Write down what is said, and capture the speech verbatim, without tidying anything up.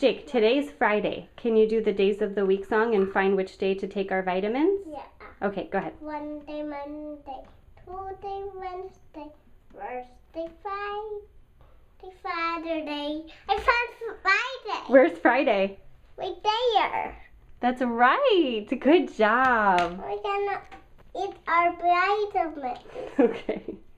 Jake, today's Friday. Can you do the days of the week song and find which day to take our vitamins? Yeah. Okay, go ahead. Monday, Monday, Tuesday, Wednesday, Thursday, Friday, Saturday. I found Friday. Where's Friday? Right there. That's right. Good job. We're gonna eat our vitamins. Okay.